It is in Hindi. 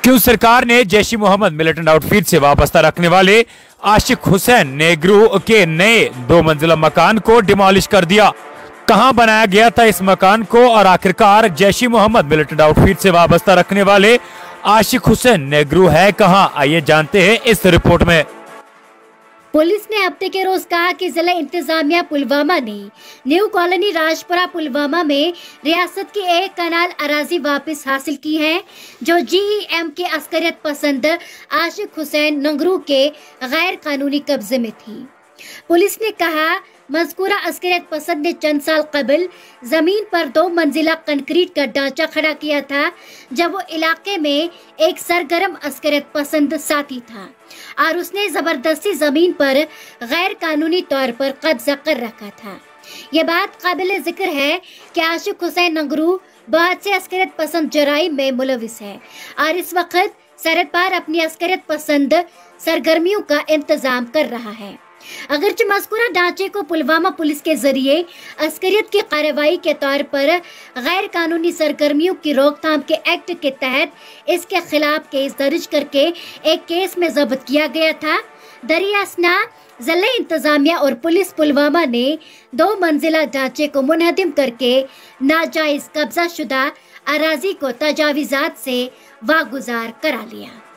क्यों सरकार ने जैश ए मोहम्मद मिलिटेंट आउटफिट से वाबस्ता रखने वाले आशिक हुसैन नेग्रू के नए 2 मंजिला मकान को डिमोलिश कर दिया? कहां बनाया गया था इस मकान को और आखिरकार जैश ए मोहम्मद मिलिटेंट आउटफिट से वाबस्ता रखने वाले आशिक हुसैन नेग्रू है कहां? आइए जानते हैं इस रिपोर्ट में। पुलिस ने हफ्ते के रोज कहा कि जिला इंतजामिया पुलवामा ने न्यू कॉलोनी राजपुरा पुलवामा में रियासत की एक कनाल अराजी वापस हासिल की है जो GEM के अस्करियत पसंद आशिक हुसैन नेग्रू के गैर कानूनी कब्जे में थी। पुलिस ने कहा मज़कूरा अस्करियत पसंद ने चंद साल कबल जमीन पर 2 मंजिला कंक्रीट का ढांचा खड़ा किया था जब वो इलाके में एक सरगर्म अस्करियत पसंद साथी था और उसने जबरदस्ती जमीन पर गैर कानूनी तौर पर कब्जा कर रखा था। ये बात काबिल जिक्र है कि आशिक हुसैन नेग्रू बहुत से अस्करियत पसंद जराइम में मुलविस है और इस वक्त सरहद पार अपनी अस्करियत पसंद सरगर्मियों का इंतजाम कर रहा है। अगरचे मज़कूरा ढांचे को पुलवामा पुलिस के जरिए अस्करियत की कार्रवाई के तौर पर गैर कानूनी सरगर्मियों की रोकथाम के एक्ट के तहत इसके खिलाफ केस दर्ज करके एक केस में जब्त किया गया था। दरियासना जिला इंतजामिया और पुलिस पुलवामा ने 2 मंजिला ढांचे को मुनहदिम करके नाजायज कब्जा शुदा अराजी को तजावीज़ात से वागुजार करा लिया।